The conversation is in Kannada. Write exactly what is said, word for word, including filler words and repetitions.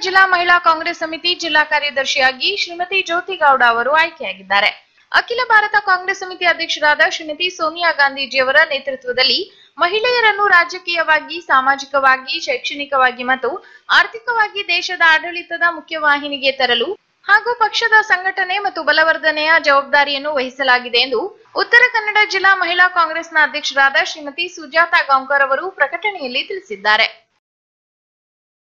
ಜಿಲ್ಲಾ ಮಹಿಳಾ ಕಾಂಗ್ರೆಸ್ ಸಮಿತಿ ಜಿಲ್ಲಾ ಕಾರ್ಯದರ್ಶಿಯಾಗಿ ಶ್ರೀಮತಿ ಜ್ಯೋತಿ ಗೌಡ ಅವರು ಆಯ್ಕೆಯಾಗಿದ್ದಾರೆ. ಅಖಿಲ ಭಾರತ ಕಾಂಗ್ರೆಸ್ ಸಮಿತಿ ಅಧ್ಯಕ್ಷರಾದ ಶ್ರೀಮತಿ ಸೋನಿಯಾ ಗಾಂಧೀಜಿಯವರ ನೇತೃತ್ವದಲ್ಲಿ ಮಹಿಳೆಯರನ್ನು ರಾಜಕೀಯವಾಗಿ, ಸಾಮಾಜಿಕವಾಗಿ, ಶೈಕ್ಷಣಿಕವಾಗಿ ಮತ್ತು ಆರ್ಥಿಕವಾಗಿ ದೇಶದ ಆಡಳಿತದ ಮುಖ್ಯವಾಹಿನಿಗೆ ತರಲು ಹಾಗೂ ಪಕ್ಷದ ಸಂಘಟನೆ ಮತ್ತು ಬಲವರ್ಧನೆಯ ಜವಾಬ್ದಾರಿಯನ್ನು ವಹಿಸಲಾಗಿದೆ ಎಂದು ಉತ್ತರ ಕನ್ನಡ ಜಿಲ್ಲಾ ಮಹಿಳಾ ಕಾಂಗ್ರೆಸ್ನ ಅಧ್ಯಕ್ಷರಾದ ಶ್ರೀಮತಿ ಸುಜಾತಾ ಗಾಂವ್ಕರ್ ಅವರು ಪ್ರಕಟಣೆಯಲ್ಲಿ ತಿಳಿಸಿದ್ದಾರೆ.